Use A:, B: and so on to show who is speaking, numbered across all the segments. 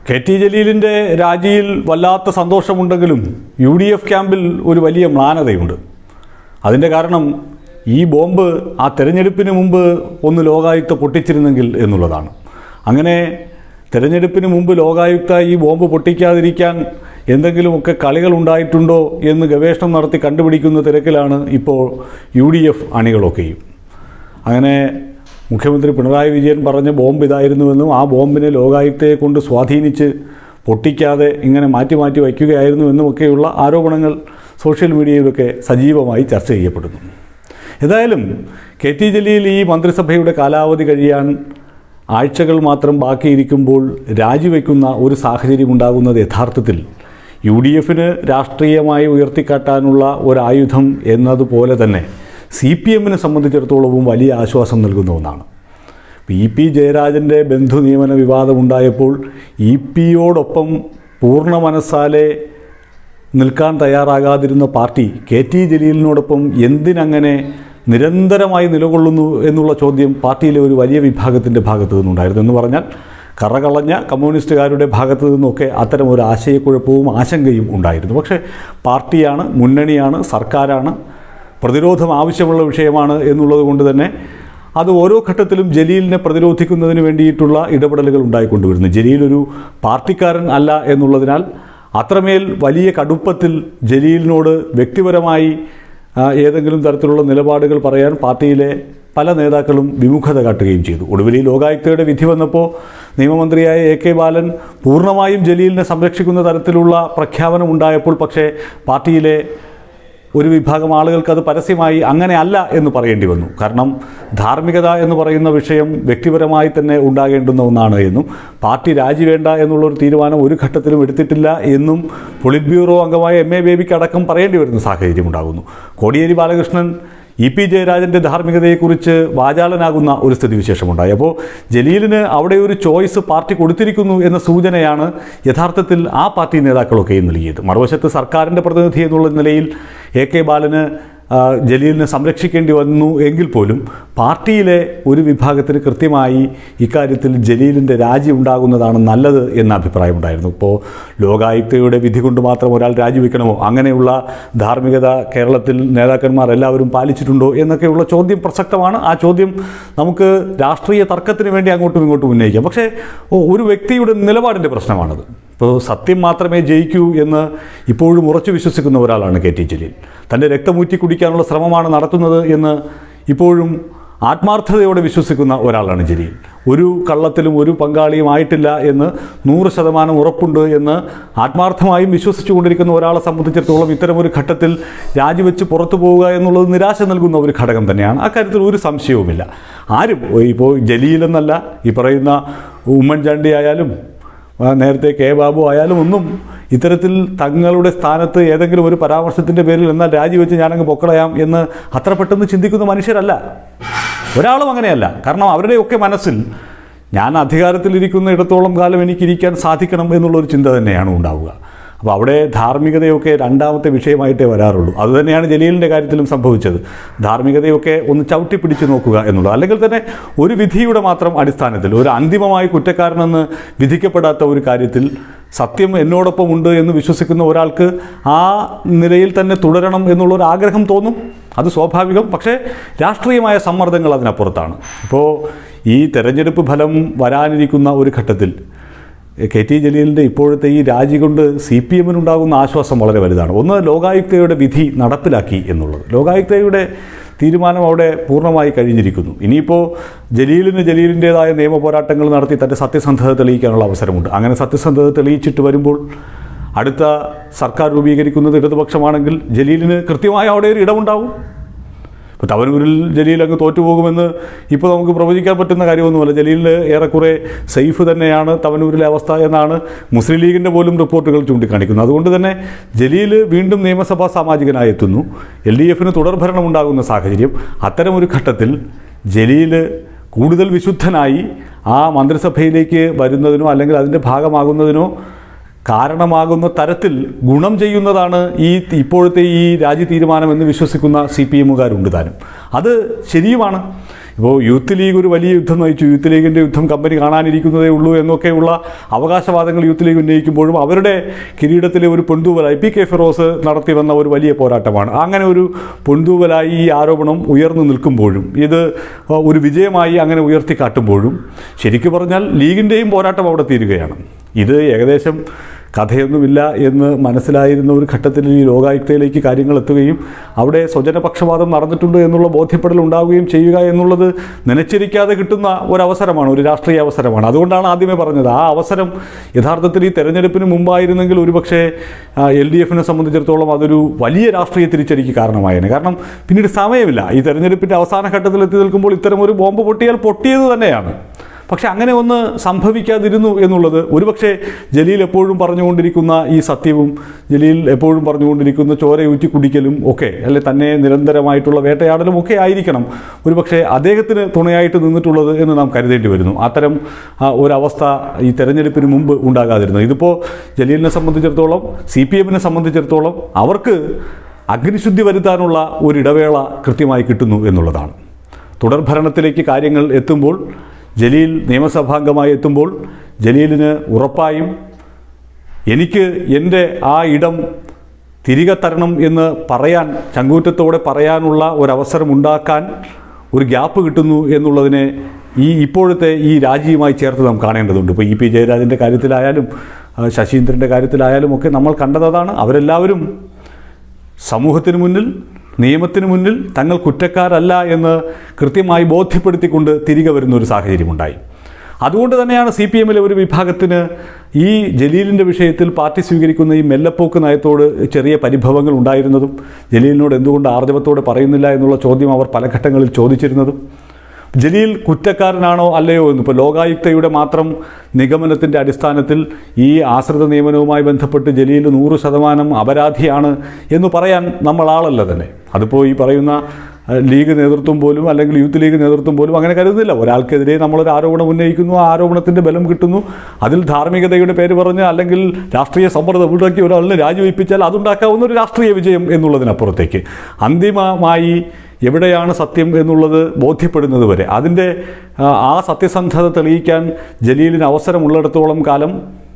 A: K T. ജലീലിൻ്റെ രാജിയിൽ വല്ലാത്ത സന്തോഷമുണ്ടെങ്കിലും UDF ക്യാമ്പിൽ ഒരു വലിയ മ്ലാനതയുണ്ട്. അതിൻ്റെ കാരണം ഈ ബോംബ് ആ തെരഞ്ഞെടുപ്പിന് മുമ്പ് ഒന്ന് ലോകായുക്ത പൊട്ടിച്ചിരുന്നെങ്കിൽ എന്നുള്ളതാണ്. അങ്ങനെ തെരഞ്ഞെടുപ്പിന് മുമ്പ് ലോകായുക്ത ഈ ബോംബ് പൊട്ടിക്കാതിരിക്കാൻ എന്തെങ്കിലുമൊക്കെ കളികൾ ഉണ്ടായിട്ടുണ്ടോ എന്ന് ഗവേഷണം നടത്തി കണ്ടുപിടിക്കുന്ന തിരക്കിലാണ് ഇപ്പോൾ UDF അണികളൊക്കെയും. അങ്ങനെ മുഖ്യമന്ത്രി പിണറായി വിജയൻ പറഞ്ഞ ബോംബ് ഇതായിരുന്നുവെന്നും ആ ബോംബിനെ ലോകായുക്തയെ കൊണ്ട് സ്വാധീനിച്ച് പൊട്ടിക്കാതെ ഇങ്ങനെ മാറ്റി മാറ്റി വയ്ക്കുകയായിരുന്നുവെന്നുമൊക്കെയുള്ള ആരോപണങ്ങൾ സോഷ്യൽ മീഡിയയിലൊക്കെ സജീവമായി ചർച്ച ചെയ്യപ്പെടുന്നു. ഏതായാലും കെ.ടി. ജലീൽ ഈ മന്ത്രിസഭയുടെ കാലാവധി കഴിയാൻ ആഴ്ചകൾ മാത്രം ബാക്കിയിരിക്കുമ്പോൾ രാജിവെക്കുന്ന ഒരു സാഹചര്യം ഉണ്ടാകുന്നത് യഥാർത്ഥത്തിൽ UDFന് രാഷ്ട്രീയമായി ഉയർത്തിക്കാട്ടാനുള്ള ഒരായുധം എന്നതുപോലെ തന്നെ CPMനെ സംബന്ധിച്ചിടത്തോളവും വലിയ ആശ്വാസം നൽകുന്ന ഒന്നാണ്. EP ജയരാജൻ്റെ ബന്ധു നിയമന വിവാദമുണ്ടായപ്പോൾ EP-യോടൊപ്പം പൂർണ്ണ മനസ്സാലെ നിൽക്കാൻ തയ്യാറാകാതിരുന്ന പാർട്ടി കെ.ടി. ജലീലിനോടൊപ്പം എന്തിനങ്ങനെ നിരന്തരമായി നിലകൊള്ളുന്നു എന്നുള്ള ചോദ്യം പാർട്ടിയിലെ ഒരു വലിയ വിഭാഗത്തിൻ്റെ ഭാഗത്തു നിന്നുണ്ടായിരുന്നു. എന്ന് പറഞ്ഞാൽ കറകളഞ്ഞ കമ്മ്യൂണിസ്റ്റുകാരുടെ ഭാഗത്തു നിന്നൊക്കെ അത്തരം ഒരു ആശയക്കുഴപ്പവും ആശങ്കയും ഉണ്ടായിരുന്നു. പക്ഷേ പാർട്ടിയാണ്, മുന്നണിയാണ്, സർക്കാരാണ്, പ്രതിരോധം ആവശ്യമുള്ള വിഷയമാണ് എന്നുള്ളത് കൊണ്ട് തന്നെ അത് ഓരോ ഘട്ടത്തിലും ജലീലിനെ പ്രതിരോധിക്കുന്നതിന് വേണ്ടിയിട്ടുള്ള ഇടപെടലുകൾ ഉണ്ടായിക്കൊണ്ടുവരുന്നു. ജലീൽ ഒരു പാർട്ടിക്കാരൻ അല്ല എന്നുള്ളതിനാൽ അത്രമേൽ വലിയ കടുപ്പത്തിൽ ജലീലിനോട് വ്യക്തിപരമായി ഏതെങ്കിലും തരത്തിലുള്ള നിലപാടുകൾ പറയാൻ പാർട്ടിയിലെ പല നേതാക്കളും വിമുഖത കാട്ടുകയും ചെയ്തു. ഒടുവിൽ ഈ ലോകായുക്തയുടെ വിധി വന്നപ്പോൾ നിയമമന്ത്രിയായ AK ബാലൻ പൂർണ്ണമായും ജലീലിനെ സംരക്ഷിക്കുന്ന തരത്തിലുള്ള പ്രഖ്യാപനം ഉണ്ടായപ്പോൾ പക്ഷേ പാർട്ടിയിലെ ഒരു വിഭാഗം ആളുകൾക്ക് അത് പരസ്യമായി അങ്ങനെ അല്ല എന്ന് പറയേണ്ടി വന്നു. കാരണം ധാർമ്മികത എന്ന് പറയുന്ന വിഷയം വ്യക്തിപരമായി തന്നെ ഉണ്ടാകേണ്ടുന്ന ഒന്നാണ് എന്നും പാർട്ടി രാജിവേണ്ട എന്നുള്ളൊരു തീരുമാനം ഒരു ഘട്ടത്തിലും എടുത്തിട്ടില്ല എന്നും പൊളിറ്റ് ബ്യൂറോ അംഗമായ MA ബേബിക്ക് അടക്കം പറയേണ്ടി വരുന്ന സാഹചര്യം ഉണ്ടാകുന്നു. കോടിയേരി ബാലകൃഷ്ണൻ EP ജയരാജൻ്റെ ധാർമ്മികതയെക്കുറിച്ച് വാചാലനാകുന്ന ഒരു സ്ഥിതിവിശേഷമുണ്ടായി. അപ്പോൾ ജലീലിന് അവിടെ ഒരു ചോയ്സ് പാർട്ടി കൊടുത്തിരിക്കുന്നു എന്ന സൂചനയാണ് യഥാർത്ഥത്തിൽ ആ പാർട്ടി നേതാക്കളൊക്കെയും നൽകിയത്. മറുവശത്ത് സർക്കാരിൻ്റെ പ്രതിനിധി എന്നുള്ള നിലയിൽ AK ബാലന് ജലീലിനെ സംരക്ഷിക്കേണ്ടി വന്നു എങ്കിൽ പോലും പാർട്ടിയിലെ ഒരു വിഭാഗത്തിന് കൃത്യമായി ഇക്കാര്യത്തിൽ ജലീലിൻ്റെ രാജി ഉണ്ടാകുന്നതാണ് നല്ലത് എന്ന അഭിപ്രായമുണ്ടായിരുന്നു. ഇപ്പോൾ ലോകായുക്തയുടെ വിധി കൊണ്ട് മാത്രം ഒരാൾ രാജിവെക്കണമോ, അങ്ങനെയുള്ള ധാർമ്മികത കേരളത്തിൽ നേതാക്കന്മാർ എല്ലാവരും പാലിച്ചിട്ടുണ്ടോ എന്നൊക്കെയുള്ള ചോദ്യം പ്രസക്തമാണ്. ആ ചോദ്യം നമുക്ക് രാഷ്ട്രീയ തർക്കത്തിന് വേണ്ടി അങ്ങോട്ടും ഇങ്ങോട്ടും ഉന്നയിക്കാം. പക്ഷേ ഒരു വ്യക്തിയുടെ നിലപാടിൻ്റെ പ്രശ്നമാണത്. ഇപ്പോൾ സത്യം മാത്രമേ ജയിക്കൂ എന്ന് ഇപ്പോഴും ഉറച്ചു വിശ്വസിക്കുന്ന ഒരാളാണ് കെ.ടി. ജലീൽ. തൻ്റെ രക്തമൂറ്റി കുടിക്കാനുള്ള ശ്രമമാണ് നടത്തുന്നത് എന്ന് ഇപ്പോഴും ആത്മാർത്ഥതയോടെ വിശ്വസിക്കുന്ന ഒരാളാണ് ജലീൽ. ഒരു കള്ളത്തിലും ഒരു പങ്കാളിയും ആയിട്ടില്ല എന്ന് 100% ഉറപ്പുണ്ട് എന്ന് ആത്മാർത്ഥമായും വിശ്വസിച്ചുകൊണ്ടിരിക്കുന്ന ഒരാളെ സംബന്ധിച്ചിടത്തോളം ഇത്തരമൊരു ഘട്ടത്തിൽ രാജിവെച്ച് പുറത്തു പോവുക എന്നുള്ളത് നിരാശ നൽകുന്ന ഒരു ഘടകം തന്നെയാണ്. അക്കാര്യത്തിൽ ഒരു സംശയവുമില്ല. ആരും ഇപ്പോൾ ജലീലെന്നല്ല, ഈ പറയുന്ന ഉമ്മൻചാണ്ടി ആയാലും നേരത്തെ K. ബാബു ആയാലും ഒന്നും ഇത്തരത്തിൽ തങ്ങളുടെ സ്ഥാനത്ത് ഏതെങ്കിലും ഒരു പരാമർശത്തിൻ്റെ പേരിൽ എന്നാൽ രാജിവെച്ച് ഞാനങ്ങ് പൊക്കളയാം എന്ന് അത്ര പെട്ടെന്ന് ചിന്തിക്കുന്ന മനുഷ്യരല്ല. ഒരാളും അങ്ങനെയല്ല. കാരണം അവരുടെയൊക്കെ മനസ്സിൽ ഞാൻ അധികാരത്തിലിരിക്കുന്ന ഇടത്തോളം കാലം എനിക്കിരിക്കാൻ സാധിക്കണം എന്നുള്ളൊരു ചിന്ത തന്നെയാണ് ഉണ്ടാവുക. അപ്പോൾ അവിടെ ധാർമ്മികതയൊക്കെ രണ്ടാമത്തെ വിഷയമായിട്ടേ വരാറുള്ളൂ. അതുതന്നെയാണ് ജലീലിൻ്റെ കാര്യത്തിലും സംഭവിച്ചത്. ധാർമ്മികതയൊക്കെ ഒന്ന് ചവിട്ടി പിടിച്ച് നോക്കുക എന്നുള്ളത്. അല്ലെങ്കിൽ തന്നെ ഒരു വിധിയുടെ മാത്രം അടിസ്ഥാനത്തിൽ ഒരു അന്തിമമായി കുറ്റക്കാരനെന്ന് വിധിക്കപ്പെടാത്ത ഒരു കാര്യത്തിൽ സത്യം എന്നോടൊപ്പം ഉണ്ട് എന്ന് വിശ്വസിക്കുന്ന ഒരാൾക്ക് ആ നിലയിൽ തന്നെ തുടരണം എന്നുള്ളൊരു ആഗ്രഹം തോന്നും. അത് സ്വാഭാവികം. പക്ഷേ രാഷ്ട്രീയമായ സമ്മർദ്ദങ്ങൾ അതിനപ്പുറത്താണ്. ഇപ്പോൾ ഈ തെരഞ്ഞെടുപ്പ് ഫലം വരാനിരിക്കുന്ന ഒരു ഘട്ടത്തിൽ കെ.ടി. ജലീലിൻ്റെ ഇപ്പോഴത്തെ ഈ രാജി കൊണ്ട് CPMനുണ്ടാകുന്ന ആശ്വാസം വളരെ വലുതാണ്. ഒന്ന്, ലോകായുക്തയുടെ വിധി നടപ്പിലാക്കി എന്നുള്ളത്. ലോകായുക്തയുടെ തീരുമാനം അവിടെ പൂർണ്ണമായി കഴിഞ്ഞിരിക്കുന്നു. ഇനിയിപ്പോൾ ജലീലിൻ്റേതായ നിയമ പോരാട്ടങ്ങൾ നടത്തി തൻ്റെ സത്യസന്ധത തെളിയിക്കാനുള്ള അവസരമുണ്ട്. അങ്ങനെ സത്യസന്ധത തെളിയിച്ചിട്ട് വരുമ്പോൾ അടുത്ത സർക്കാർ രൂപീകരിക്കുന്നത് ഇടതുപക്ഷമാണെങ്കിൽ ജലീലിന് കൃത്യമായ അവിടെ ഒരു ഇടമുണ്ടാവും. ഇപ്പോൾ തവനൂരിൽ ജലീൽ അങ്ങ് തോറ്റുപോകുമെന്ന് ഇപ്പോൾ നമുക്ക് പ്രവചിക്കാൻ പറ്റുന്ന കാര്യമൊന്നുമല്ല. ജലീലിന് ഏറെക്കുറെ സേഫ് തന്നെയാണ് തവനൂരിലെ അവസ്ഥ എന്നാണ് മുസ്ലിം ലീഗിൻ്റെ പോലും റിപ്പോർട്ടുകൾ ചൂണ്ടിക്കാണിക്കുന്നത്. അതുകൊണ്ട് തന്നെ ജലീൽ വീണ്ടും നിയമസഭാ സാമാജികനായി എത്തുന്നു. LDFന് തുടർഭരണം ഉണ്ടാകുന്ന സാഹചര്യം. അത്തരമൊരു ഘട്ടത്തിൽ ജലീൽ കൂടുതൽ വിശുദ്ധനായി ആ മന്ത്രിസഭയിലേക്ക് വരുന്നതിനോ അല്ലെങ്കിൽ അതിൻ്റെ ഭാഗമാകുന്നതിനോ കാരണമാകുന്ന തരത്തിൽ ഗുണം ചെയ്യുന്നതാണ് ഇപ്പോഴത്തെ ഈ രാജി തീരുമാനമെന്ന് വിശ്വസിക്കുന്ന CPM-കാരുണ്ട് താനും. അത് ശരിയുമാണ്. ഇപ്പോൾ യൂത്ത് ലീഗ് ഒരു വലിയ യുദ്ധം നയിച്ചു, യൂത്ത് ലീഗിൻ്റെ യുദ്ധം കമ്പനി കാണാനിരിക്കുന്നതേ ഉള്ളൂ എന്നൊക്കെയുള്ള അവകാശവാദങ്ങൾ യൂത്ത് ലീഗ് ഉന്നയിക്കുമ്പോഴും അവരുടെ കിരീടത്തിലെ ഒരു പൊൻതൂവലായി PK ഫിറോസ് നടത്തി വന്ന ഒരു വലിയ പോരാട്ടമാണ്. അങ്ങനെ ഒരു പൊൻതൂവലായി ഈ ആരോപണം ഉയർന്നു നിൽക്കുമ്പോഴും ഇത് ഒരു വിജയമായി അങ്ങനെ ഉയർത്തിക്കാട്ടുമ്പോഴും ശരിക്കും പറഞ്ഞാൽ ലീഗിൻ്റെയും പോരാട്ടം അവിടെ തീരുകയാണ്. ഇത് ഏകദേശം കഥയൊന്നുമില്ല എന്ന് മനസ്സിലായിരുന്ന ഒരു ഘട്ടത്തിൽ ഈ ലോകായുക്തയിലേക്ക് കാര്യങ്ങൾ എത്തുകയും അവിടെ സ്വജനപക്ഷപാതം നടന്നിട്ടുണ്ട് എന്നുള്ള ബോധ്യപ്പെടൽ ഉണ്ടാവുകയും ചെയ്യുക എന്നുള്ളത് നനച്ചിരിക്കാതെ കിട്ടുന്ന ഒരവസരമാണ്, ഒരു രാഷ്ട്രീയ അവസരമാണ്. അതുകൊണ്ടാണ് ആദ്യമേ പറഞ്ഞത് ആ അവസരം യഥാർത്ഥത്തിൽ ഈ തെരഞ്ഞെടുപ്പിന് മുമ്പായിരുന്നെങ്കിൽ ഒരുപക്ഷെ LDF-നെ സംബന്ധിച്ചിടത്തോളം അതൊരു വലിയ രാഷ്ട്രീയ തിരിച്ചടിക്ക് കാരണമായേനെ. കാരണം പിന്നീട് സമയമില്ല. ഈ തെരഞ്ഞെടുപ്പിൻ്റെ അവസാന ഘട്ടത്തിൽ എത്തി നിൽക്കുമ്പോൾ ഇത്തരം ഒരു ബോംബ് പൊട്ടിയാൽ പൊട്ടിയത് തന്നെയാണ്. പക്ഷെ അങ്ങനെ ഒന്ന് സംഭവിക്കാതിരുന്നു എന്നുള്ളത് ഒരുപക്ഷെ ജലീൽ എപ്പോഴും പറഞ്ഞുകൊണ്ടിരിക്കുന്ന ഈ സത്യവും ജലീൽ എപ്പോഴും പറഞ്ഞുകൊണ്ടിരിക്കുന്ന ചോരയൂറ്റി കുടിക്കലും ഒക്കെ അല്ലെ തന്നെ നിരന്തരമായിട്ടുള്ള വേട്ടയാടലും ഒക്കെ ആയിരിക്കണം ഒരുപക്ഷെ അദ്ദേഹത്തിന് തുണയായിട്ട് നിന്നിട്ടുള്ളത് എന്ന് നാം കരുതേണ്ടി വരുന്നു. അത്തരം ഒരവസ്ഥ ഈ തെരഞ്ഞെടുപ്പിന് മുമ്പ് ഉണ്ടാകാതിരുന്നു. ഇതിപ്പോൾ ജലീലിനെ സംബന്ധിച്ചിടത്തോളം CPM-നെ സംബന്ധിച്ചിടത്തോളം അവർക്ക് അഗ്നിശുദ്ധി വരുത്താനുള്ള ഒരിടവേള കൃത്യമായി കിട്ടുന്നു എന്നുള്ളതാണ്. തുടർഭരണത്തിലേക്ക് കാര്യങ്ങൾ എത്തുമ്പോൾ ജലീൽ നിയമസഭാംഗമായി എത്തുമ്പോൾ ജലീലിന് ഉറപ്പായും എനിക്ക് എൻ്റെ ആ ഇടം തിരികെ തരണം എന്ന് പറയാൻ ചങ്കൂറ്റത്തോടെ പറയാനുള്ള ഒരവസരം ഉണ്ടാക്കാൻ ഒരു ഗ്യാപ്പ് കിട്ടുന്നു എന്നുള്ളതിനെ ഇപ്പോഴത്തെ ഈ രാജിയുമായി ചേർത്ത് നാം കാണേണ്ടതുണ്ട്. ഇപ്പോൾ EP ജയരാജൻ്റെ കാര്യത്തിലായാലും ശശീന്ദ്രൻ്റെ കാര്യത്തിലായാലും ഒക്കെ നമ്മൾ കണ്ടതാണ്. അവരെല്ലാവരും സമൂഹത്തിന് മുന്നിൽ നിയമത്തിന് മുന്നിൽ തങ്ങൾ കുറ്റക്കാരല്ല എന്ന് കൃത്യമായി ബോധ്യപ്പെടുത്തിക്കൊണ്ട് തിരികെ വരുന്നൊരു സാഹചര്യമുണ്ടായി. അതുകൊണ്ട് തന്നെയാണ് CPM-ലെ ഒരു വിഭാഗത്തിന് ഈ ജലീലിൻ്റെ വിഷയത്തിൽ പാർട്ടി സ്വീകരിക്കുന്ന ഈ മെല്ലപ്പോക്ക് നയത്തോട് ചെറിയ പരിഭവങ്ങൾ ഉണ്ടായിരുന്നതും ജലീലിനോട് എന്തുകൊണ്ട് ആർജവത്തോടെ പറയുന്നില്ല എന്നുള്ള ചോദ്യം അവർ പല ഘട്ടങ്ങളിൽ ചോദിച്ചിരുന്നതും ജലീൽ കുറ്റക്കാരനാണോ അല്ലയോ എന്ന് ഇപ്പോൾ ലോകായുക്തയുടെ മാത്രം നിഗമനത്തിൻ്റെ അടിസ്ഥാനത്തിൽ ഈ ആശ്രിത നിയമനവുമായി ബന്ധപ്പെട്ട് ജലീൽ 100% അപരാധിയാണ് എന്ന് പറയാൻ നമ്മൾ ആളല്ല തന്നെ. അതിപ്പോൾ ഈ പറയുന്ന ലീഗ് നേതൃത്വം പോലും അല്ലെങ്കിൽ യൂത്ത് ലീഗ് നേതൃത്വം പോലും അങ്ങനെ കരുതുന്നില്ല. ഒരാൾക്കെതിരെ നമ്മളൊരു ആരോപണം ഉന്നയിക്കുന്നു, ആ ആരോപണത്തിൻ്റെ ബലം കിട്ടുന്നു, അതിൽ ധാർമ്മികതയുടെ പേര് പറഞ്ഞ് അല്ലെങ്കിൽ രാഷ്ട്രീയ സമ്മർദ്ദം ഉണ്ടാക്കി ഒരാളിനെ രാജിവെപ്പിച്ചാൽ അതുണ്ടാക്കാവുന്ന ഒരു രാഷ്ട്രീയ വിജയം എന്നുള്ളതിനപ്പുറത്തേക്ക് അന്തിമമായി എവിടെയാണ് സത്യം എന്നുള്ളത് ബോധ്യപ്പെടുന്നത് വരെ അതിൻ്റെ ആ സത്യസന്ധത തെളിയിക്കാൻ ജലീലിന് അവസരമുള്ളിടത്തോളം കാലം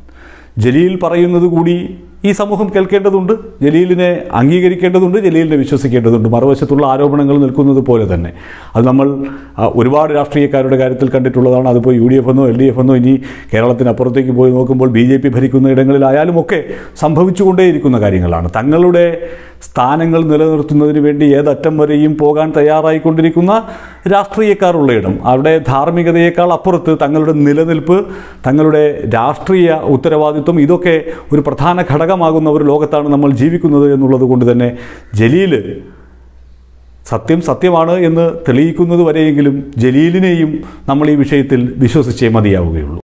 A: ജലീൽ പറയുന്നത് കൂടി ഈ സമൂഹം കേൾക്കേണ്ടതുണ്ട്, ജലീലിനെ അംഗീകരിക്കേണ്ടതുണ്ട്, ജലീലിനെ വിശ്വസിക്കേണ്ടതുണ്ട്. മറുവശത്തുള്ള ആരോപണങ്ങൾ നിൽക്കുന്നത് പോലെ തന്നെ അത് നമ്മൾ ഒരുപാട് രാഷ്ട്രീയക്കാരുടെ കാര്യത്തിൽ കണ്ടിട്ടുള്ളതാണ്. അതിപ്പോൾ UDF-എന്നോ LDF-എന്നോ ഇനി കേരളത്തിനപ്പുറത്തേക്ക് പോയി നോക്കുമ്പോൾ BJP ഭരിക്കുന്ന ഇടങ്ങളിലായാലും ഒക്കെ സംഭവിച്ചുകൊണ്ടേയിരിക്കുന്ന കാര്യങ്ങളാണ്. തങ്ങളുടെ സ്ഥാനങ്ങൾ നിലനിർത്തുന്നതിന് വേണ്ടി ഏതറ്റം വരെയും പോകാൻ തയ്യാറായിക്കൊണ്ടിരിക്കുന്ന രാഷ്ട്രീയക്കാരുള്ള ഇടം, അവിടെ ധാർമ്മികതയേക്കാൾ അപ്പുറത്ത് തങ്ങളുടെ നിലനിൽപ്പ്, തങ്ങളുടെ രാഷ്ട്രീയ ഉത്തരവാദിത്വം ഇതൊക്കെ ഒരു പ്രധാന ഘടകമാകുന്ന ഒരു ലോകത്താണ് നമ്മൾ ജീവിക്കുന്നത് എന്നുള്ളത് കൊണ്ട് തന്നെ ജലീൽ സത്യം സത്യമാണ് എന്ന് തെളിയിക്കുന്നത് വരെയെങ്കിലും ജലീലിനെയും നമ്മൾ ഈ വിഷയത്തിൽ വിശ്വസിച്ചേ മതിയാവുകയുള്ളൂ.